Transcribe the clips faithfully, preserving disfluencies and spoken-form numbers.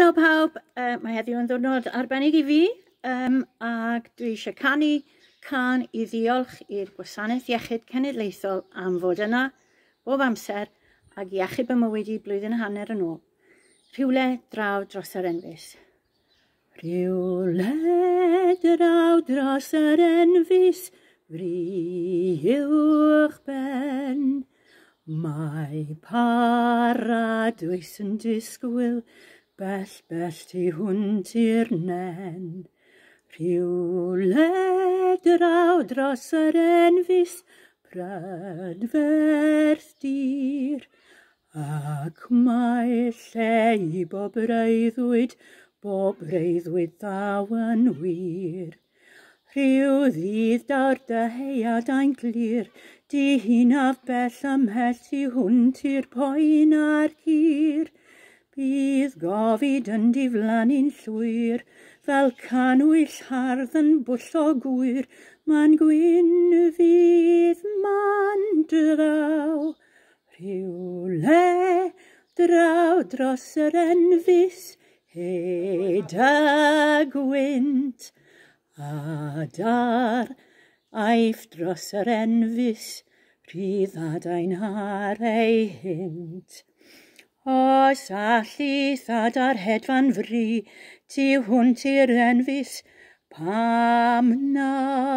Helo pawb, uh, mae heddiw yn ddwrnod arbennig i fi um, ac dwi eisiau canu can i ddiolch i'r Gwasanaeth Iechyd Cenedlaethol am fod yna bob amser ac i achub y mywyd i blwyddyn a hanner yn ôl. Rhywle draw dros yr Enfys. Rhywle draw dros yr Enfys, fri uwch ben. Mae paradwys yn disgwyl, bell, bell tu hwnt i'r nen. Rhywle draw dros yr Enfys, prydferth dir. Ac mae lle i bob breuddwyd, bob breuddwyd ddaw yn wir. Rhyw ddydd dawr deheuadau'n glir, di hunaf bell ymhell tu hwnt i'r poen a'r cur. Bydd gofid yn diflannu'n llwyr, fel canwyll hardd yn bwll o gwyr, ma'n gwyn fydd ma'n draw. Rhywle draw dros yr Enfys, hed a gwynt, a dar aif dros yr Enfys, rhydd adain ar ei hynt. Os allu thadar hedfan fri, tu hwnt i'r Enfys, pam na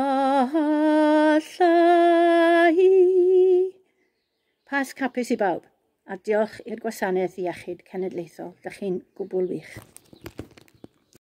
llai. Pas capus i bawb, a diolch i'r Gwasanaeth Iechyd Cenedlaethol. Dych chi'n gwbl wych.